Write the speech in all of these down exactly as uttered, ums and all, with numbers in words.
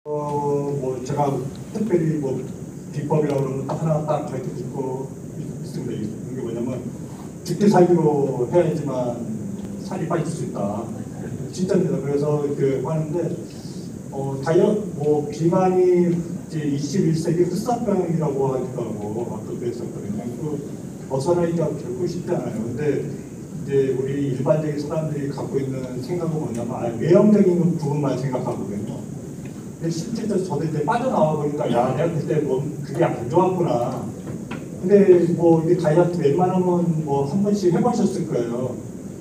어, 뭐 제가 특별히 뭐 비법이라고 그러면 딱 하나 딱 가르쳐 줄 거 있습니다. 이게 뭐냐면 죽기 살기로 해야지만 살이 빠질 수 있다. 진짜입니다. 그래서 그 하는데 어, 다이어트 뭐 비만이 이제 이십일 세기 흑사병이라고 하기도 하고 그랬었거든요. 그 벗어나기가 결코 쉽지 않아요. 근데 이제 우리 일반적인 사람들이 갖고 있는 생각은 뭐냐면 아, 외형적인 부분만 생각하거든요. 근데 실제로 저도 이제 빠져나와 보니까 야 내가 그때 뭐 그게 안 좋았구나. 근데 뭐 이 다이어트 웬만하면 뭐 한 번씩 해보셨을 거예요.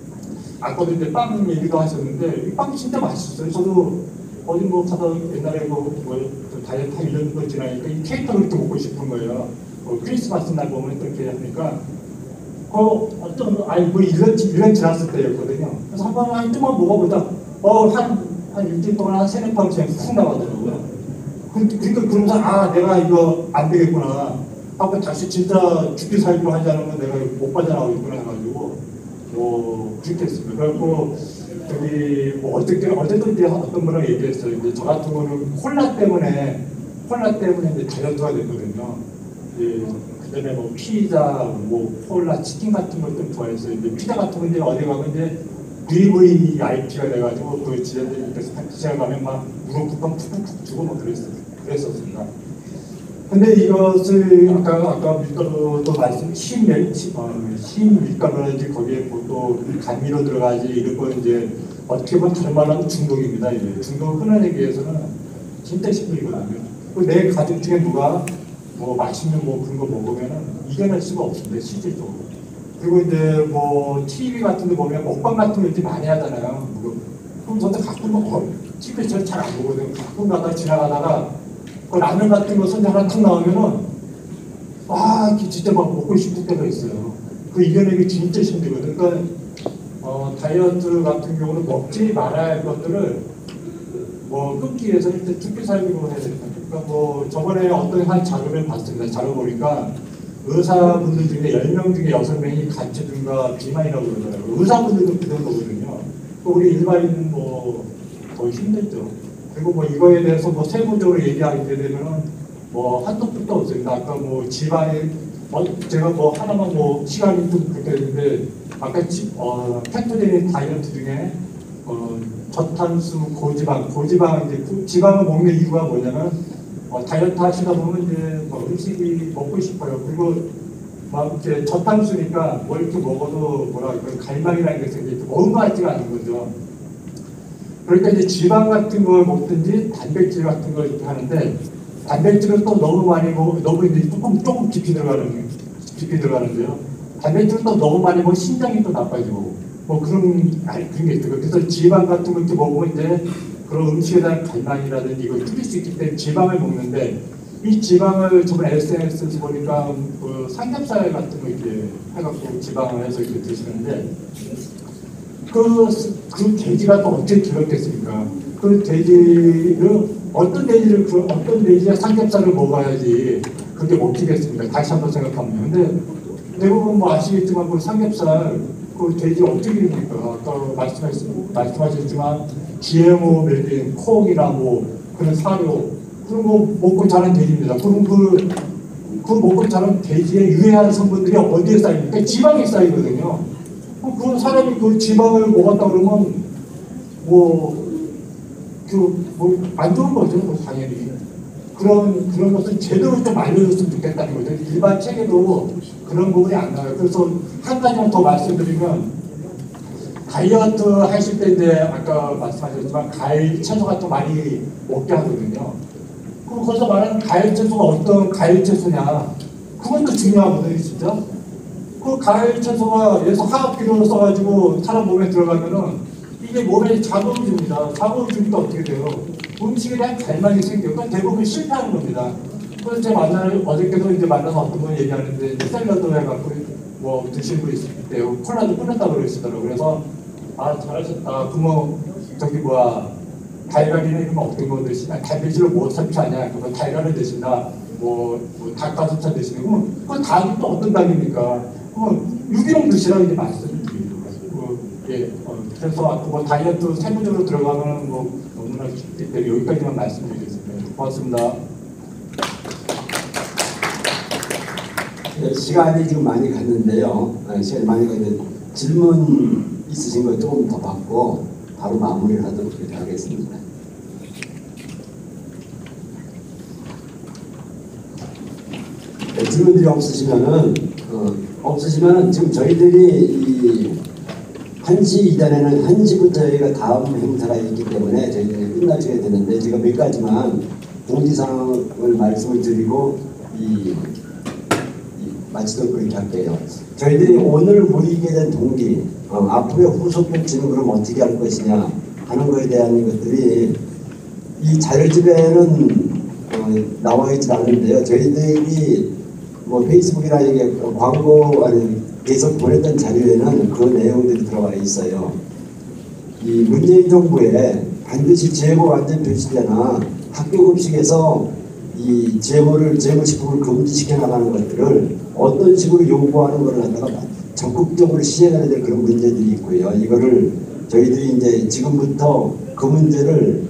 아까도 이제 빵 얘기도 하셨는데 이 빵 진짜 맛있었어요. 저도 어디 뭐 가서 옛날에 뭐, 뭐 다이어트 한 일 년 정도 지나니까 이 케이크를 이렇게 먹고 싶은 거예요. 뭐 크리스마스 날 보면 이렇게 하니까 그 어떤 아니 뭐 일 년 일 년 지났을 때였거든요. 그래서 한 번 한 조금만 먹어보다 어한 한 일주일 동안 한 세네 번 그냥 훅 나가더라고요. 그러니까 그러면서 아 내가 이거 안 되겠구나 하고 다시 진짜 죽기 살기로 하지 않으면 내가 못 빠져나오겠구나 해가지고 뭐 그렇게 했습니다. 그래갖고 저기 뭐 어떻게 어제도 이제 어떤 분을 얘기했어요. 이제 저 같은 경우는 콜라 때문에 콜라 때문에 이제 다이어트가 됐거든요. 이제 그전에 뭐 피자, 뭐 콜라, 치킨 같은 걸 좀 좋아했어요. 이제 피자 같은 거 이제 어디 가면 이제 브이브이아이피가 돼가지고 그 지자들 옆에서 시장 가면 막 무릎부터 푹푹푹 주고 뭐 그랬었, 그랬었습니다. 근데 이것을 아까 아까 밀가루도 말씀 신밀 신밀가루라든지 거기에 뭐 또 감미로 들어가지 이런 거 이제 어떻게 보면 다른 말로 하면 중독입니다. 이제 중독 끊어내기 위해서는 진짜 힘들거든요. 내 가족 중에 누가 뭐 맛있는 뭐 그런 거 먹으면은 이겨낼 수가 없습니다. 실질적으로. 그리고 이제 뭐 티비 같은 데 보면 먹방 같은 거 이렇게 많이 하잖아요. 그럼 저도 가끔 어, 티비에서 잘 안 보거든요. 가끔 가다가 지나가다가 그 라면 같은 거 선장 하나 탁 나오면은 와 진짜 막 먹고 싶을 때가 있어요. 그 이겨내기 진짜 힘들거든요. 그러니까 어, 다이어트 같은 경우는 먹지 말아야 할 것들을 뭐 끊기 위해서 일단 죽기 살기로 해야 됩니다. 그러니까 뭐 저번에 어떤 한 자료를 봤습니다. 자료 보니까 의사분들 중에 열 명 중에 여섯 명이 간치증과 비만이라고 그러더라고요. 의사분들도 그 정도거든요. 우리 일반인은 뭐 더 힘들죠. 그리고 뭐 이거에 대해서 뭐 세부적으로 얘기하게 되면은 뭐 한도 끝도 없습니다. 아까 뭐 지방에 어, 제가 뭐 하나만 뭐 시간이 좀 그렇게 되는데 아까 지, 어, 케토제닉 다이어트 중에 어, 저탄수 고지방, 고지방 이제 그 지방을 먹는 이유가 뭐냐면 어, 다이어트 하시다 보면 이제 뭐 음식이 먹고 싶어요. 그리고 막 이제 저탄수니까 뭐 이렇게 먹어도 뭐라 그 갈망이라는 게 생기고 먹은 것 같지가 않은 거죠. 그러니까 이제 지방 같은 걸 먹든지 단백질 같은 걸 이렇게 하는데 단백질은 또 너무 많이 먹 너무 이제 조금 조금 깊이 들어가는 깊이 들어가는데요. 단백질은 또 너무 많이 먹으면 신장이 또 나빠지고 뭐 그런 아니 그런 게 있어요. 그래서 지방 같은 거 이렇게 먹으면 이제 그런 음식에 대한 갈망이라든지 이걸 줄일 수 있기 때문에 지방을 먹는데 이 지방을 저번에 에스엔에스에서 보니까 그 삼겹살 같은 거 이렇게 해갖고 지방을 해서 이렇게 드시는데 그, 그 돼지가 또 어떻게 기록됐습니까? 그 돼지를 어떤 돼지를 그 어떤 돼지가 삼겹살을 먹어야지 그게 먹히겠습니까? 다시 한번 생각하면. 근데 대부분 뭐 아시겠지만 그 삼겹살 그 돼지 어떻게 됩니까? 아까 말씀하셨, 말씀하셨지만 지엠오 멸린 콩이나 뭐 그런 사료 그런 거 먹고 자란 돼지입니다. 그럼 그, 그 먹고 자란 돼지의 유해한 성분들이 어디에 쌓입니까? 지방에 쌓이거든요. 그 사람이 그 지방을 먹었다 그러면 뭐 그 뭐 안 좋은 거죠, 뭐 당연히. 그런 그런 것을 제대로 좀 알려줬으면 좋겠다는 거죠. 일반 책에도 그런 부분이 안 나와요. 그래서 한 가지만 더 말씀드리면 다이어트 하실 때 이제 아까 말씀하셨지만 과일 채소 같은 거 많이 먹게 하거든요. 그럼 거기서 말하는 과일 채소가 어떤 과일 채소냐? 그것도 중요하거든요, 진짜. 그 과일 채소가 예서 화학비료를 써가지고 사람 몸에 들어가면은 이게 몸에 자극을 줍니다. 자극을 주니까 어떻게 돼요? 음식에 대한 갈망이 생겨요. 그러니까 대부분 실패하는 겁니다. 그래서 제가 만나는 어저께도 이제 만나서 어떤 분 얘기하는데 이제 샐러드 해갖고 뭐 드시는 분 있을 때 콜라도 끊었다고 그러시더라고요. 그래서 아 잘하셨다. 그러면 저기 뭐야 달걀이나 이런 거 어떤 거 드시나 단백질을 뭐 섭취하냐? 그러면 달걀을 드신다. 뭐, 뭐 닭가슴살 드시는 거 그건 닭이 또 어떤 닭입니까? 그건 유기농 드시라고 이제 말씀드리고 예, 어, 그래서 뭐 다이어트 세부적으로 들어가면 뭐 너무나 쉽기 때문에 여기까지만 말씀드리겠습니다. 고맙습니다. 네, 시간이 지금 많이 갔는데요. 네, 시간이 많이 갔는데 질문 있으신 거 조금 더 받고 바로 마무리를 하도록 그렇게 하겠습니다. 네, 질문들이 없으시면은 어, 없으시면은 지금 저희들이 이 한 시 이전에는 한 시부터 저희가 다음 행사가 있기 때문에 저희들이 끝나줘야 되는데 제가 몇 가지만 공지사항을 말씀을 드리고 이, 이 마치도록 그렇게 할게요. 저희들이 오늘 모이게 된 동기, 어, 앞으로의 후속 조치는 그럼 어떻게 할 것이냐 하는 것에 대한 것들이 이 자료집에는 어, 나와 있지 않은데요. 저희들이 뭐 페이스북이나 이게 광고 아니 계속 보냈던 자료에는 그 내용들이 들어가 있어요. 이 문재인 정부에 반드시 재고 완전 표시제나 학교 급식에서 이 재고를 재고식품을 금지시켜 나가는 것들을 어떤 식으로 요구하는 것을 갖다가 적극적으로 시행해야 될 그런 문제들이 있고요. 이거를 저희들이 이제 지금부터 그 문제를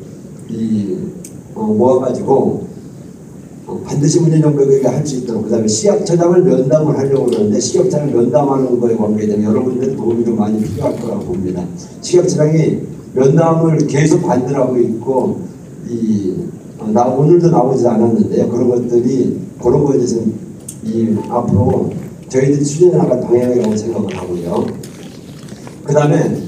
이 어, 모아가지고 어, 반드시 문재인 정부에게 할 수 있도록, 그 다음에 식약처장을 면담을 하려고 그러는데 식약처장을 면담하는 거에 관계되면 여러분들의 도움이 좀 많이 필요할 거라고 봅니다. 식약처장이 면담을 계속 반대하고 있고 이 어, 나 오늘도 나오지 않았는데요. 그런 것들이 그런 거에 대해서는 이 앞으로 저희들이 추진해 나갈 방향이라고 생각을 하고요. 그 다음에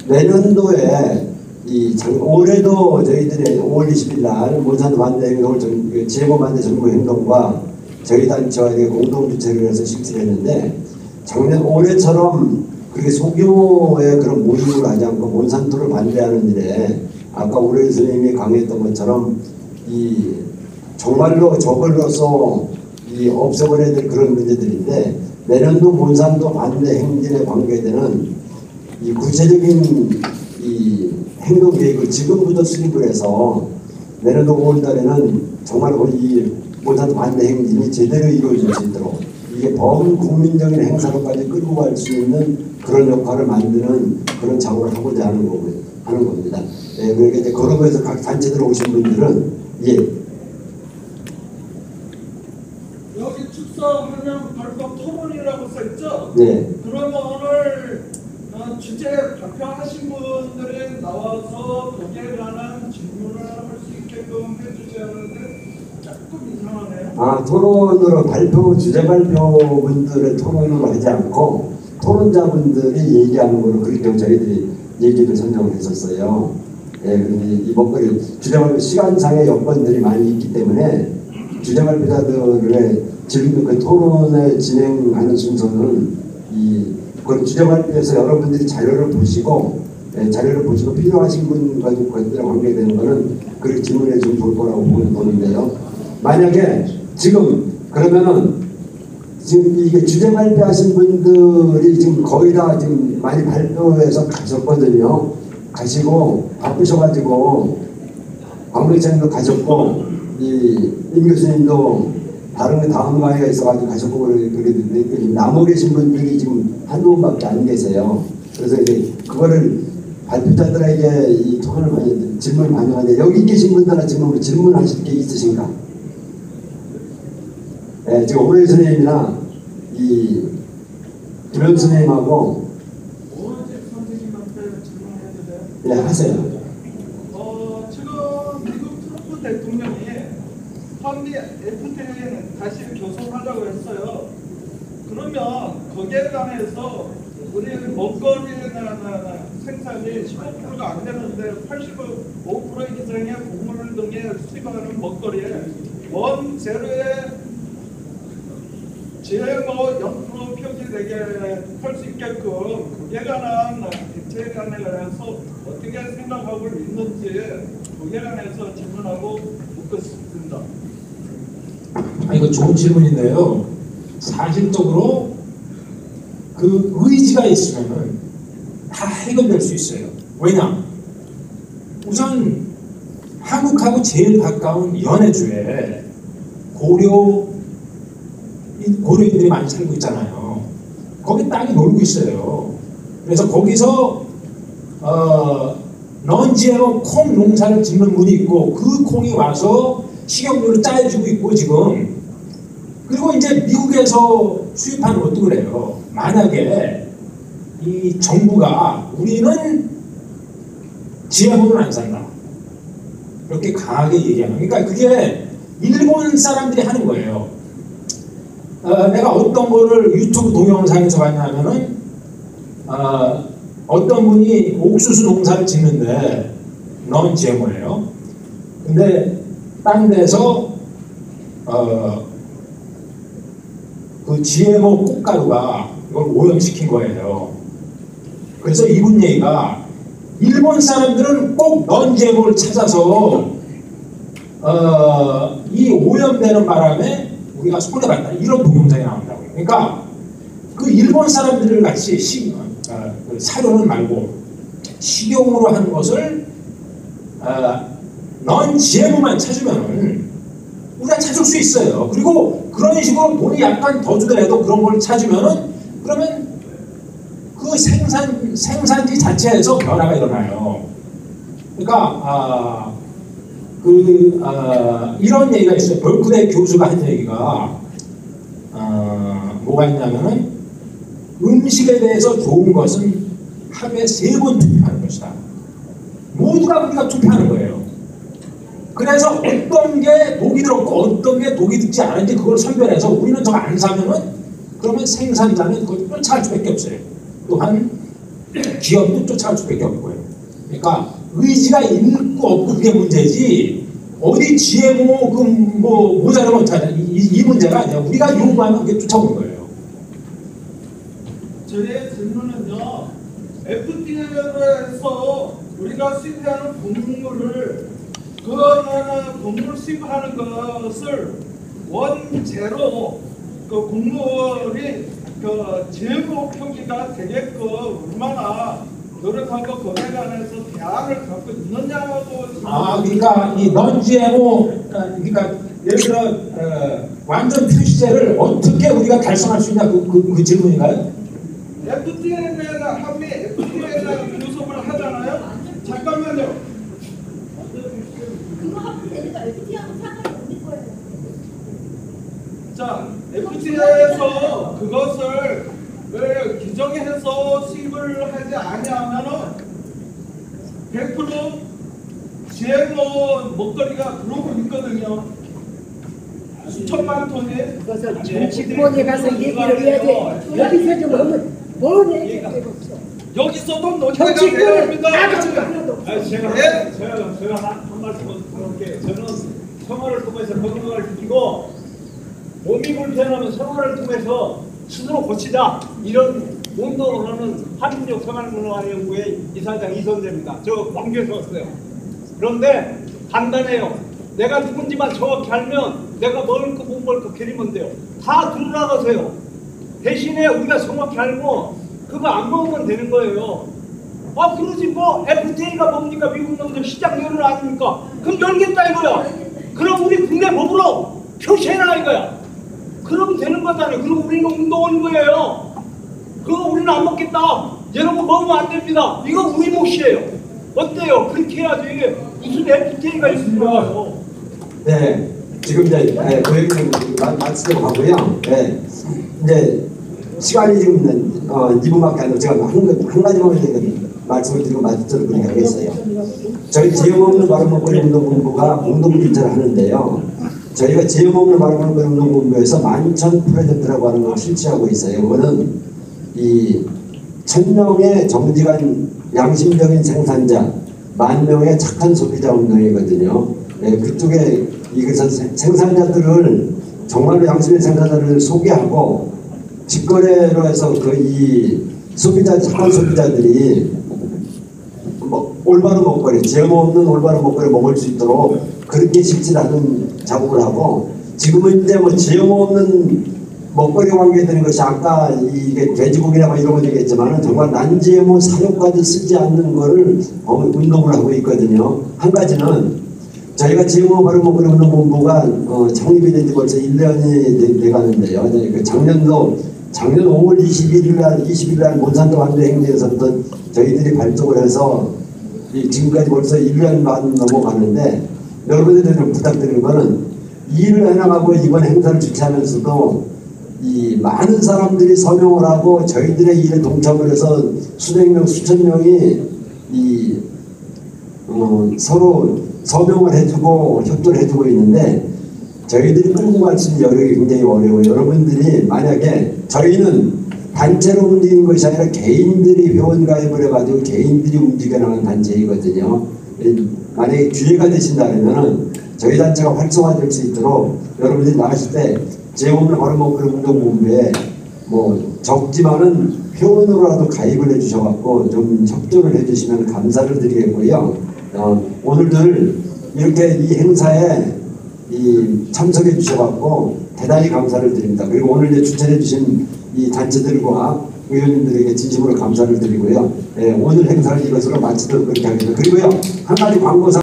내년도에 이 장, 올해도 저희들이 오월 이십일 날 몬산도 반대 행동을 전, 재고 반대 정부 행동과 저희 단체와 공동 주최를 해서 실시를 했는데 작년 올해처럼 그렇게 소규모의 그런 모임을 하지 않고 몬산토를 반대하는 일에 아까 우리 선생님이 강의했던 것처럼 이 정말로 저걸로서 이 없애버려야 될 그런 문제들인데 내년도 몬산토 반대 행진에 관계되는 이 구체적인 이 행동 계획을 지금부터 수립을 해서 내년도 오월 달에는 정말 이 몬산토 반대 행진이 제대로 이루어질 수 있도록 이게 범국민적인 행사로까지 끌고 갈 수 있는 그런 역할을 만드는 그런 작업을 하고자 하는 거고요. 하는 겁니다. 예, 그러니까 이제 그런 거에서 각 단체들 오신 분들은 예. 여기 축사하면 발표 토론이라고 써있죠? 네. 그러면 오늘 어, 주제 발표하신 분들이 나와서 거기에 관한 질문을 할 수 있게끔 해주셔야 하는데 조금 이상하네요. 아, 토론으로 발표, 주제 발표분들의 토론으로 하지 않고 토론자분들이 얘기하는 거로 그렇게 저희들이 얘기를 선정을 했었어요. 예, 그런데 이 먹거리, 주제 발표 시간상의 여건들이 많이 있기 때문에 주제 발표자들의 질문, 그 토론을 진행하는 순서는 이, 그 주제 발표에서 여러분들이 자료를 보시고, 예, 자료를 보시고 필요하신 분과 것들과 관계되는 거는 그렇게 질문해 주면 좋을 거라고 보는데요. 만약에 지금 그러면은 지금 이게 주제 발표하신 분들이 지금 거의 다 지금 많이 발표해서 가셨거든요. 가시고 바쁘셔가지고 광배장님도 가셨고 이 임 교수님도 다른 다음 강의가 있어가지고 가셨고 그랬는데 남아 계신 분들이 지금 한두 분밖에 안 계세요. 그래서 이제 그거를 발표자들에게 이 토론을 많이 질문을 많이 하는데 여기 계신 분들은 지금 질문하실 게 있으신가? 네, 지금 오래 선생님이나 이 김현 선생님하고 오은재 선생님한테 질문해도 돼요? 네, 하세요. 어, 지금 미국 트럼프 대통령이 한미 에프티에이는 다시 교섭하려고 했어요. 그러면 거기에 관해서 우리 먹거리나 생산이 십오 퍼센트가 안 되는데 팔십오 퍼센트 이상의 곡물 등에 수입하는 먹거리에 원 제로에 지엠오 영 퍼센트 표기되게 할 수 있게끔 거기에 관한 대책에 관해서 어떻게 생각하고 있는지 거기에 관해서 질문하고 묻고 싶습니다. 아, 이거 좋은 질문인데요. 사실적으로 그 의지가 있으면은 다 해결될 수 있어요. 왜냐? 우선 한국하고 제일 가까운 연해주에 고려 고려인들이 많이 살고 있잖아요. 거기 땅이 놀고 있어요. 그래서 거기서 어, 넌지에모 콩 농사를 짓는 분이 있고 그 콩이 와서 식용유를 짜여주고 있고 지금 그리고 이제 미국에서 수입하는 것도 그래요. 만약에 이 정부가 우리는 지에모는 안 산다 이렇게 강하게 얘기하는 그러니까 그게 일본 사람들이 하는 거예요. 어, 내가 어떤 거를 유튜브 동영상에서 봤냐면은 어, 어떤 분이 옥수수 농사를 짓는데 넌 지에모예요. 근데 딴 데서 어, 그 지에모 꽃가루가 이걸 오염시킨 거예요. 그래서 이분 얘기가 일본 사람들은 꼭 넌 지에모를 찾아서 어, 이 오염되는 바람에 우리가 손해봤다 이런 동영상이 나온다고요. 그러니까 그 일본 사람들을 같이 시, 어, 그 사료는 말고 식용으로 하는 것을 어, 넌 지에모만 찾으면은 우리가 찾을 수 있어요. 그리고 그런 식으로 돈이 약간 더 주더라도 그런 걸 찾으면은 그러면 그 생산 생산지 자체에서 변화가 일어나요. 그러니까 아, 그 아, 이런 얘기가 있어요. 벌크레이 교수가 한 얘기가 아, 뭐가 있냐면은 음식에 대해서 좋은 것은 하루에 세 번 투표하는 것이다. 모두가 우리가 투표하는 거예요. 그래서 어떤 게 독이 들었고 어떤 게 독이 들지 않은지 그걸 선별해서 우리는 저거 안 사면은 그러면 생산자는 그걸 쫓아갈 수밖에 없어요. 또한 기업도 쫓아갈 수밖에 없고요. 그러니까 의지가 있고 없고 그게 문제지 어디 지에모 그뭐 모자라면 어떡하냐 이, 이 문제가 아니야. 우리가 요구하면 그게 쫓아오는 거예요. 저의 질문은요. 에프디에이에서 우리가 수입하는 곡물을 그거는 곡물 수입하는 것을 원재로 그 곡물이 그 재무 표기가 되게끔 얼마나 노력하고 거기에 관해서 대안을 갖고 있느냐고. 아 그러니까 이 넌지에모 그러니까 예를 들어 어, 완전 표시제를 어떻게 우리가 달성할 수 있냐 그, 그, 그 질문인가요? 에프디에이가 한미 에프디에이가 교섭을 하잖아요. 잠깐만요. 그거 하면 되니까 에프디에이하고 상관이 없는 거예요. 자, 에프디에이에서 그것을 왜 규정해서 수입을 하지 아니하면은 백 퍼센트 지에모 먹거리가 들어오고 있거든요. 수천만 톤이. 그래서 정치권에 가서 얘기를 해야지. 여기서 좀 하면 뭘 얘기할 게 없어. 여기서도 논의가 돼야 정치권은 합니다. 아무것도 하나도 없어. 아니, 제가, 예? 제가, 제가 한, 한 말씀 드릴게요. 저는 생활을 통해서 건강을 지키고 몸이 불편하면 생활을 통해서 스스로 고치자 이런 운동을 하는 한민족 생활문화연구회 이사장 이선재입니다. 저 광주에서 왔어요. 그런데 간단해요. 내가 누군지만 정확히 알면 내가 먹을 거 못 먹을 거 기르면 돼요. 다 들어나가세요. 대신에 우리가 정확히 알고 그거 안 먹으면 되는 거예요. 아 그러지 뭐 에프디에이가 뭡니까? 미국 놈들 시장 열을 아닙니까? 그럼 열겠다 이거야. 그럼 우리 국내 법으로 표시해라 이거야. 그러면 되는 거잖아요. 그리고 우리는 운동하는 거예요. 그거 우리는 안 먹겠다. 이런 거 먹으면 안 됩니다. 이거 우리 몫이에요. 어때요? 그렇게 해야지. 무슨 에프디에이가 있습니까? 네, 지금 이제 예, 그 얘기는 말씀을 하고요. 예, 이제 시간이 지금 어, 이 분밖에 안 돼서 제가 한, 한 가지만 말씀을 드리고 말씀을 드리겠어요. 저희 지역 없는 바로 먹거리 운동본부가 공동주최를 하는데요. 저희가 지역 없는 바로 먹거리 운동본부에서 만천 프로젝트라고 하는 걸 실시하고 있어요. 이거는 이 천 명의 정직한 양심적인 생산자, 만 명의 착한 소비자 운동이거든요. 네, 그쪽에 이것은 생산자들을 정말로 양심의 생산자를 소개하고 직거래로 해서 그 이 소비자 착한 소비자들이 뭐 올바른 먹거리, 제모 없는 올바른 먹거리 먹을 수 있도록 그렇게 실시하는 작업을 하고 지금은 이제 뭐 제모 없는 먹거리 관계되는 것이 아까 이게 돼지고기나 뭐 이런 거 얘기했지만은 정말 난제모 사료까지 쓰지 않는 거를 운동을 하고 있거든요. 한 가지는 저희가 지금 바로 먹거리 운동본부가 어, 창립이 된 지 벌써 일 년이 돼 가는데요. 그 작년도 작년 오월 이십일일 날 이십일 날 몬산도 완도 행진에서부터 저희들이 발족을 해서 이 지금까지 벌써 일 년 반 넘어갔는데 여러분들이 좀 부탁드리는 거는 일을 해나가고 이번 행사를 주최하면서도 이 많은 사람들이 서명을 하고 저희들의 일에 동참을 해서 수백 명, 수천 명이 이 어, 서로 서명을 해주고 협조를 해주고 있는데 저희들이 끌고 갈 수 있는 여력이 굉장히 어려워요. 여러분들이 만약에 저희는 단체로 움직이는 것이 아니라 개인들이 회원 가입을 해가지고 개인들이 움직여나가는 단체이거든요. 만약에 기회가 되신다면 저희 단체가 활성화될 수 있도록 여러분들이 나가실 때 재원을 걸어먹고 운동본부에 뭐 적지만은 회원으로라도 가입을 해주셔갖고 좀 협조를 해주시면 감사를 드리겠고요. 어, 오늘들 이렇게 이 행사에 이 참석해 주셔갖고 대단히 감사를 드립니다. 그리고 오늘 이제 추천해 주신 이 단체들과 의원님들에게 진심으로 감사를 드리고요. 예, 오늘 행사를 이것으로 마치도록 그렇게 하겠습니다. 그리고요 한 가지 광고사